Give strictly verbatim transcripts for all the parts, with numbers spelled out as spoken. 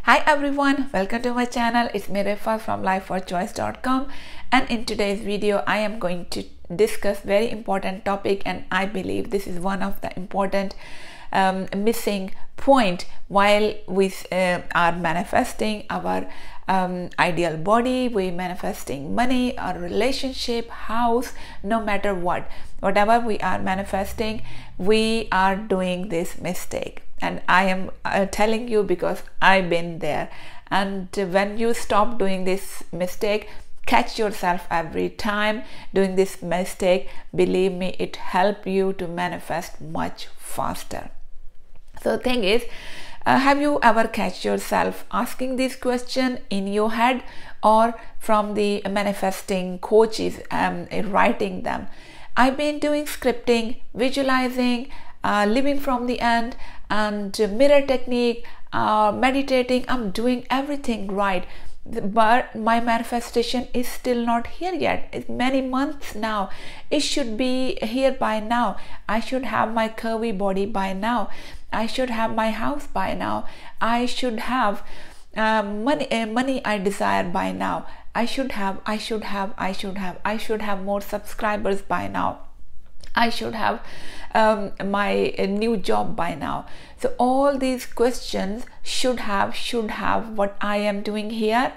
Hi everyone, welcome to my channel. It's me Refa from life for choice dot com, and in today's video I am going to discuss very important topic, and I believe this is one of the important um, missing point while we uh, are manifesting our um, ideal body, we manifesting money, our relationship, house, no matter what, whatever we are manifesting, we are doing this mistake. And I am uh, telling you because I've been there. And when you stop doing this mistake, catch yourself every time doing this mistake, believe me, it helps you to manifest much faster. So the thing is, uh, have you ever catch yourself asking this question in your head or from the manifesting coaches um, writing them? I've been doing scripting, visualizing, uh, living from the end, and mirror technique, uh, meditating. I'm doing everything right, but my manifestation is still not here yet. It's many months now. It should be here by now. I should have my curvy body by now. I should have my house by now. I should have uh, money uh, money I desire by now. I should have I should have I should have I should have more subscribers by now. I should have um, my uh, new job by now. So all these questions, should have, should have, what I am doing here,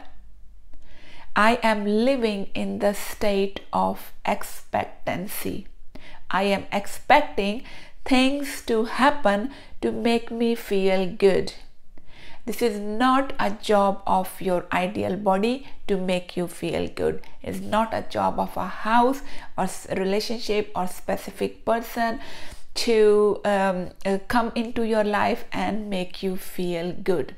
I am living in the state of expectancy. I am expecting things to happen to make me feel good. This is not a job of your ideal body to make you feel good. It's not a job of a house or relationship or specific person to um, uh, come into your life and make you feel good.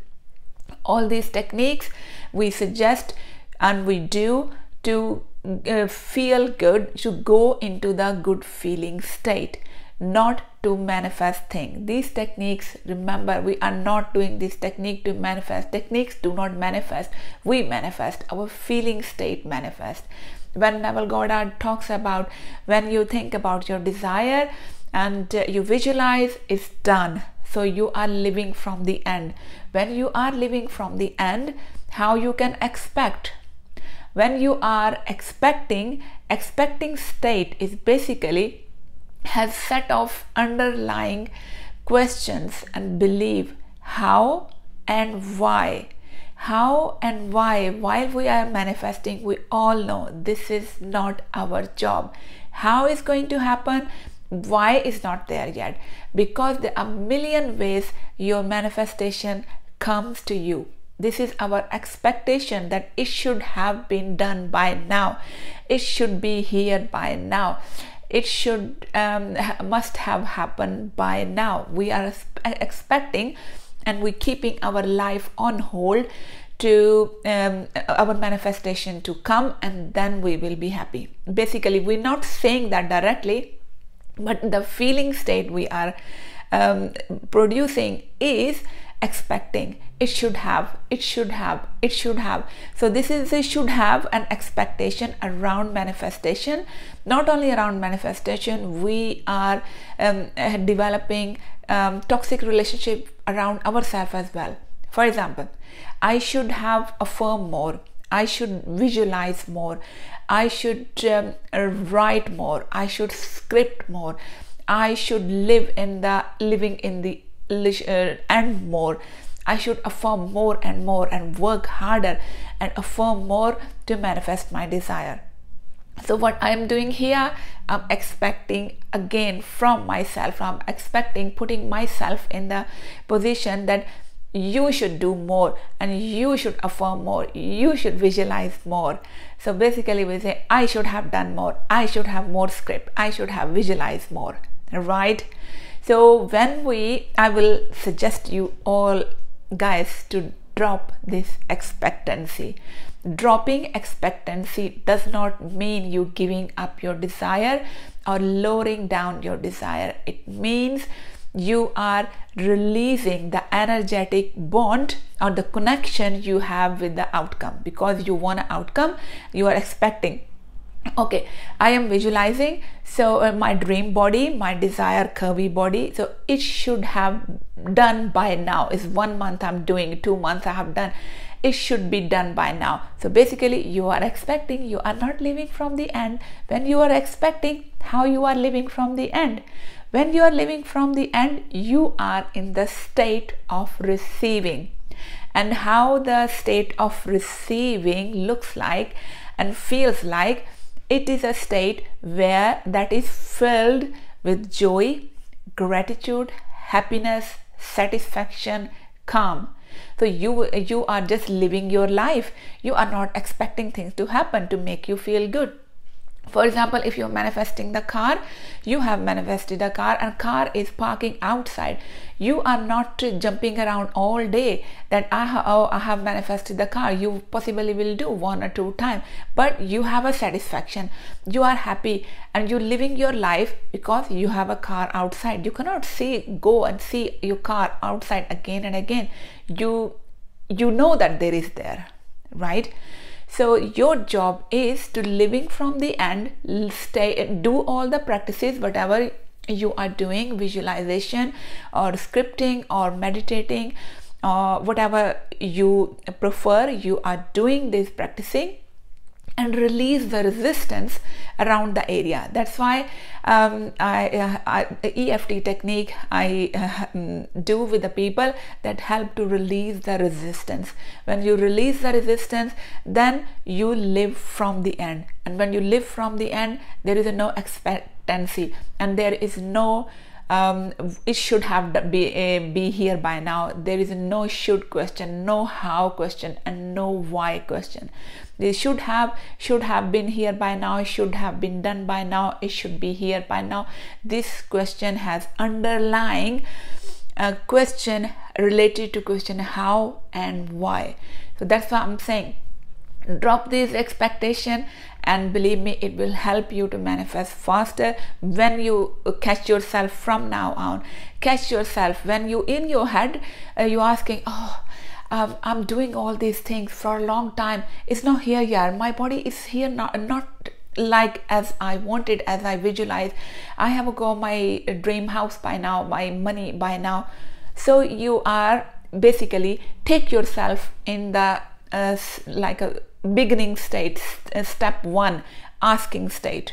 All these techniques we suggest and we do to uh, feel good, to go into the good feeling state, not to manifest things. These techniques, remember, we are not doing this technique to manifest. Techniques do not manifest. We manifest. Our feeling state manifest. When Neville Goddard talks about when you think about your desire and uh, you visualize, it's done. So you are living from the end. When you are living from the end, how you can expect? When you are expecting, expecting state is basically has set of underlying questions and belief, how and why. How and why. While we are manifesting, we all know this is not our job. How is going to happen? Why is not there yet? Because there are a million ways your manifestation comes to you. This is our expectation that it should have been done by now. It should be here by now. It should um, must have happened by now. We are expecting, and we keeping our life on hold to um, our manifestation to come, and then we will be happy. Basically, we're not saying that directly, but the feeling state we are um, producing is expecting. It should have, it should have, it should have. So this is a should have an expectation around manifestation. Not only around manifestation, we are um, developing um, toxic relationship around ourselves as well. For example, I should have affirm more. I should visualize more. I should um, write more. I should script more. I should live in the living in the uh, and more. I should affirm more and more and work harder and affirm more to manifest my desire. So what I am doing here, I'm expecting again from myself. I'm expecting, putting myself in the position that you should do more and you should affirm more. You should visualize more. So basically we say, I should have done more. I should have more script. I should have visualized more, right? So when we, I will suggest you all guys to drop this expectancy. Dropping expectancy does not mean you giving up your desire or lowering down your desire. It means you are releasing the energetic bond or the connection you have with the outcome, because you want an outcome, you are expecting. Okay, I am visualizing, so uh, my dream body, my desired curvy body, so it should have done by now. Is one month I'm doing, two months I have done, it should be done by now. So basically you are expecting, you are not living from the end. When you are expecting, how you are living from the end? When you are living from the end, you are in the state of receiving. And how the state of receiving looks like and feels like, it is a state where that is filled with joy, gratitude, happiness, satisfaction, calm. So you you are just living your life. You are not expecting things to happen to make you feel good. For example, if you're manifesting the car, you have manifested a car and car is parking outside. You are not jumping around all day that I, ha oh, I have manifested the car. You possibly will do one or two times, but you have a satisfaction. You are happy and you're living your life because you have a car outside. You cannot see, go and see your car outside again and again. You, you know that there is there, right? So your job is to living from the end, stay, do all the practices, whatever you are doing, visualization or scripting or meditating or whatever you prefer, you are doing this practicing and release the resistance around the area. That's why um, I, uh, I, E F T technique I uh, do with the people that help to release the resistance. When you release the resistance, then you live from the end. And when you live from the end, there is no expectancy and there is no Um, it should have be, uh, be here by now. There is no should question, no how question, and no why question. They should have should have been here by now, should have been done by now, it should be here by now. This question has underlying a question related to question how and why. So that's why I'm saying, drop this expectation and believe me, it will help you to manifest faster. When you catch yourself from now on, catch yourself when you in your head uh, you're asking, oh um, I'm doing all these things for a long time, it's not here yet, my body is here not not like as I wanted, as I visualized, I have got my dream house by now, my money by now. So you are basically take yourself in the uh, like a beginning state, step one, asking state.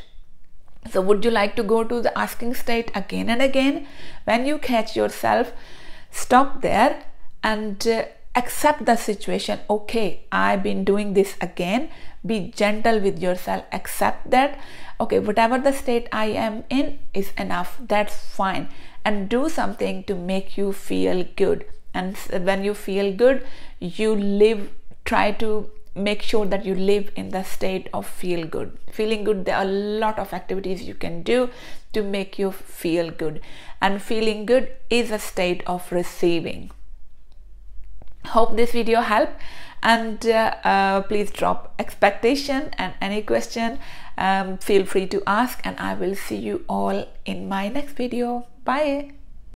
So would you like to go to the asking state again and again? When you catch yourself, stop there and uh, accept the situation. Okay, I've been doing this again. Be gentle with yourself, accept that. Okay, whatever the state I am in is enough, that's fine, and do something to make you feel good. And when you feel good, you live, try to make sure that you live in the state of feel good. Feeling good, there are a lot of activities you can do to make you feel good, and feeling good is a state of receiving. Hope this video helped, and uh, uh, please drop expectation and any question, um, feel free to ask, and I will see you all in my next video. Bye.